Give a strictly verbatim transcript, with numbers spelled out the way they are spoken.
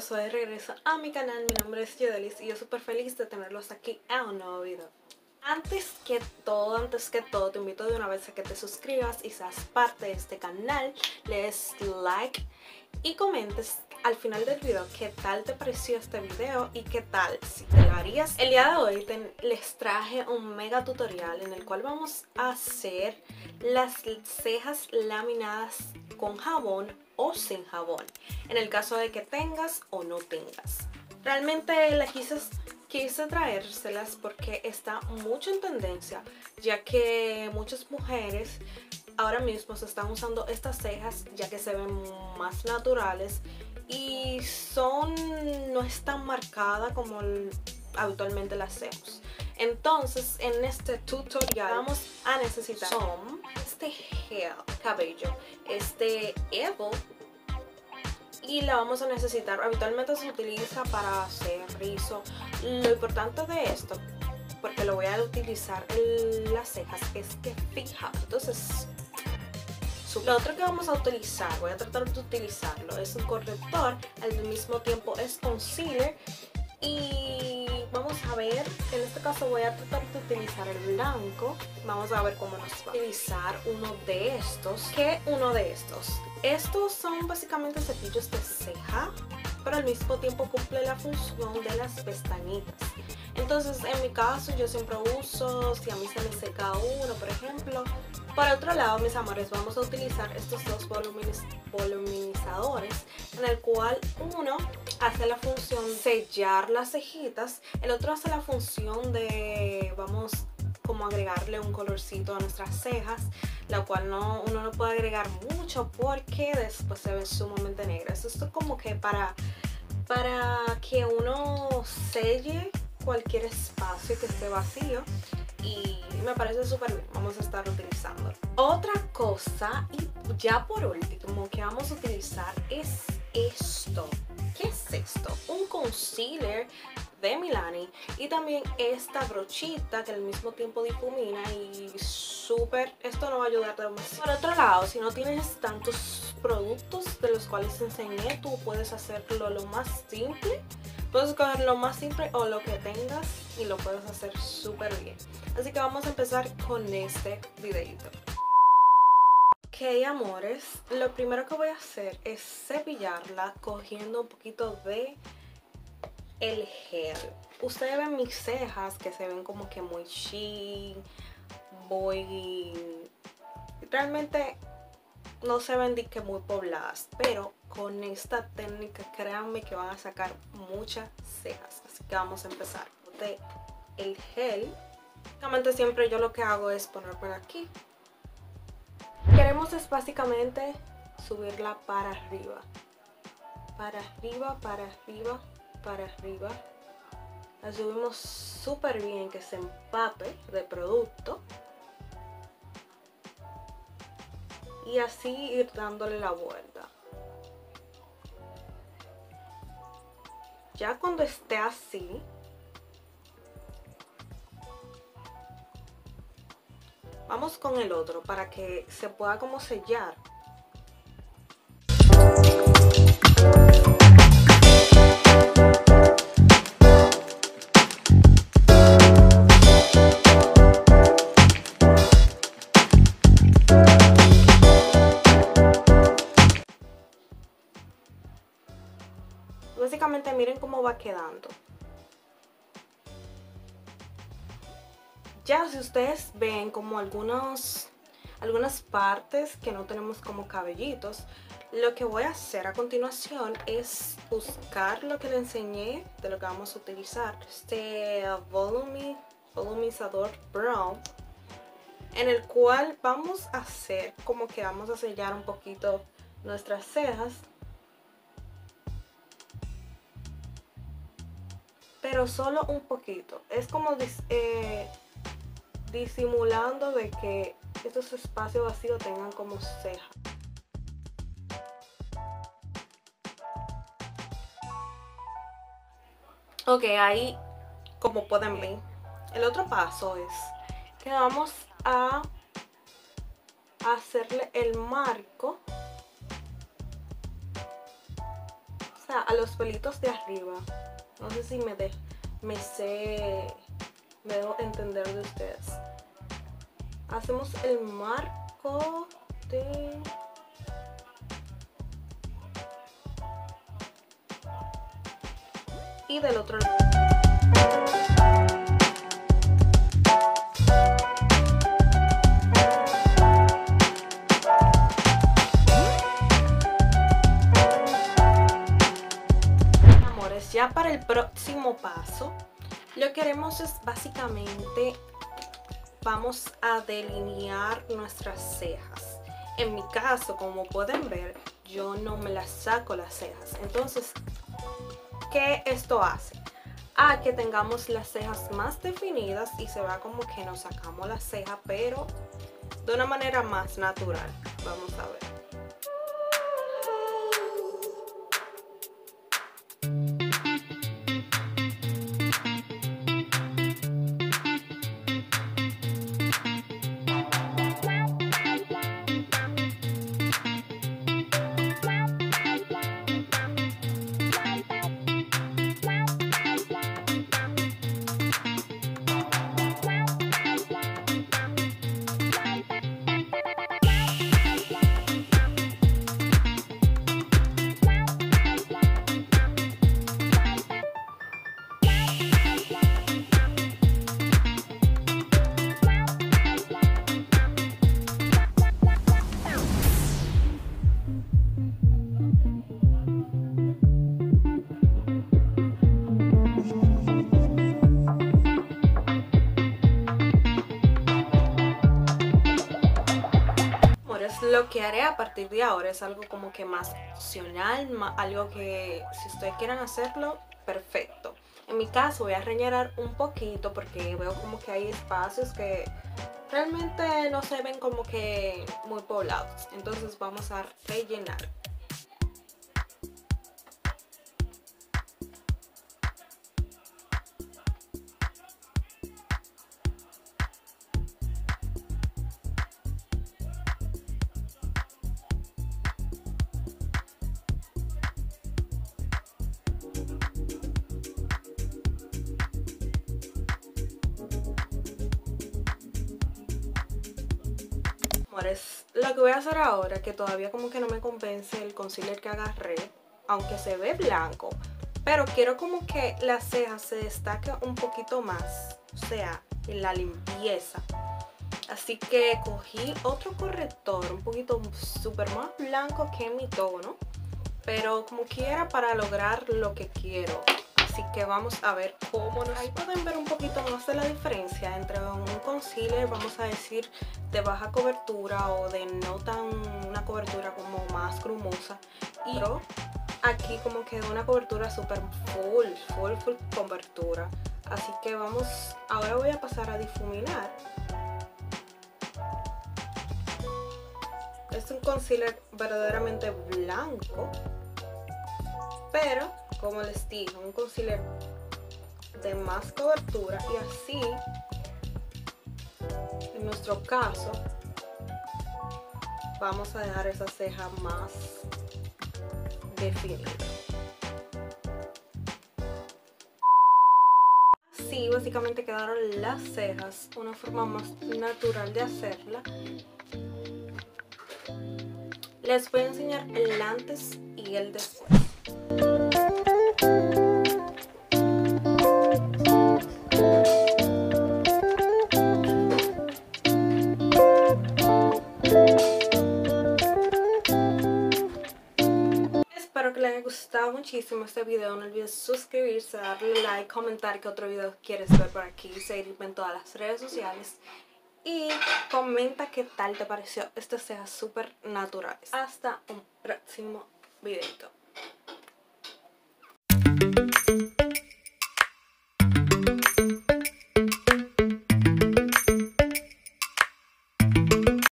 amigos, hoy de regreso a mi canal. Mi nombre es Yodelis y yo súper feliz de tenerlos aquí a un nuevo video. Antes que todo, antes que todo, te invito de una vez a que te suscribas y seas parte de este canal. Le des like y comentes al final del video qué tal te pareció este video y qué tal si te lo harías. El día de hoy te, les traje un mega tutorial en el cual vamos a hacer las cejas laminadas con jabón o sin jabón, en el caso de que tengas o no tengas. Realmente las quise, quise traérselas porque está mucho en tendencia, ya que muchas mujeres ahora mismo se están usando estas cejas ya que se ven más naturales y son no es tan marcada como habitualmente las hacemos. Entonces en este tutorial vamos a necesitar son este gel cabello, este Evo, y la vamos a necesitar. Habitualmente se utiliza para hacer rizo. Lo importante de esto, porque lo voy a utilizar en las cejas, es que fija. Entonces lo otro que vamos a utilizar, voy a tratar de utilizarlo, es un corrector, al mismo tiempo es concealer. Y vamos a ver, en este caso voy a tratar de utilizar el blanco. Vamos a ver cómo nos va. Utilizar uno de estos. ¿Qué uno de estos? Estos son básicamente cepillos de ceja, pero al mismo tiempo cumple la función de las pestañitas. Entonces en mi caso yo siempre uso, si a mí se me seca uno por ejemplo. Por otro lado, mis amores, vamos a utilizar estos dos voluminiz voluminizadores, en el cual uno hace la función de sellar las cejitas, el otro hace la función de, vamos, como agregarle un colorcito a nuestras cejas, la cual no, uno no puede agregar mucho porque después se ven sumamente negras. Esto es como que para, para que uno selle cualquier espacio que esté vacío. Y me parece súper bien, vamos a estar utilizando. Otra cosa, y ya por último, que vamos a utilizar es esto. ¿Qué es esto? Un concealer de Milani y también esta brochita que al mismo tiempo difumina y súper, esto nos va a ayudar demasiado. Por otro lado, si no tienes tantos productos de los cuales enseñé, tú puedes hacerlo lo más simple. Puedes coger lo más simple o lo que tengas y lo puedes hacer súper bien. Así que vamos a empezar con este videito. Ok, amores, lo primero que voy a hacer es cepillarla cogiendo un poquito de el gel. Ustedes ven mis cejas que se ven como que muy chic, muy... realmente no se ven de que muy pobladas, pero con esta técnica créanme que van a sacar muchas cejas. Así que vamos a empezar. De el gel, básicamente siempre yo lo que hago es ponerme aquí. Queremos es básicamente subirla para arriba, para arriba, para arriba, para arriba. La subimos súper bien, que se empape de producto. Y así ir dándole la vuelta. Ya cuando esté así, vamos con el otro para que se pueda como sellar. Básicamente miren cómo va quedando. Ya si ustedes ven como algunos, algunas partes que no tenemos como cabellitos, lo que voy a hacer a continuación es buscar lo que le enseñé de lo que vamos a utilizar. Este volumi, volumizador brown, en el cual vamos a hacer como que vamos a sellar un poquito nuestras cejas. Pero solo un poquito. Es como eh, disimulando de que estos espacios vacíos tengan como ceja. Ok, ahí como pueden ver. El otro paso es que vamos a hacerle el marco. sea, a los pelitos de arriba. No sé si me, de, me sé, me debo entender de ustedes. Hacemos el marco de... y del otro lado. Amores, ya para el próximo paso, lo que haremos es básicamente vamos a delinear nuestras cejas. En mi caso, como pueden ver, yo no me las saco las cejas. Entonces, ¿qué esto hace? A que tengamos las cejas más definidas y se vea como que nos sacamos la ceja, pero de una manera más natural. Vamos a ver. Lo que haré a partir de ahora es algo como que más opcional, más, algo que si ustedes quieren hacerlo, perfecto. En mi caso voy a rellenar un poquito porque veo como que hay espacios que realmente no se ven como que muy poblados. Entonces vamos a rellenar. Amores, lo que voy a hacer ahora, que todavía como que no me convence el concealer que agarré, aunque se ve blanco, pero quiero como que la ceja se destaque un poquito más, o sea, en la limpieza. Así que cogí otro corrector, un poquito súper más blanco que mi tono, pero como quiera para lograr lo que quiero. Así que vamos a ver cómo nos... Ahí pueden ver un poquito más de la diferencia entre un concealer, vamos a decir, de baja cobertura o de no tan una cobertura como más grumosa. Y aquí como que una cobertura súper full, full, full cobertura. Así que vamos, ahora voy a pasar a difuminar. Es un concealer verdaderamente blanco, pero como les dije, un concealer de más cobertura y así, en nuestro caso, vamos a dejar esa ceja más definida. Así básicamente quedaron las cejas, una forma más natural de hacerla. Les voy a enseñar el antes y el después. Espero que les haya gustado muchísimo este video. No olvides suscribirse, darle like, comentar qué otro video quieres ver por aquí, seguirme en todas las redes sociales. Y comenta qué tal te pareció estas cejas súper naturales. Hasta un próximo videito.